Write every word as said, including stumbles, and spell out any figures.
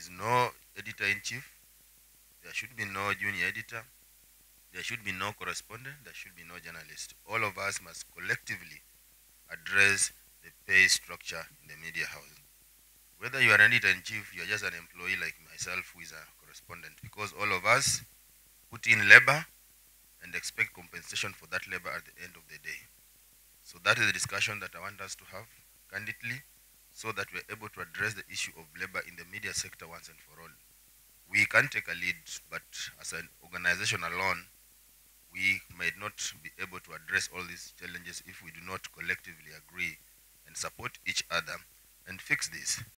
is no editor-in-chief, there should be no junior editor, there should be no correspondent, there should be no journalist. All of us must collectively address the pay structure in the media house. Whether you are an editor-in-chief, you are just an employee like myself who is a correspondent, because all of us put in labor and expect compensation for that labor at the end of the day. So that is the discussion that I want us to have candidly, so that we're able to address the issue of labor in the media sector once and for all. We can take a lead, but as an organization alone, we might not be able to address all these challenges if we do not collectively agree and support each other and fix this.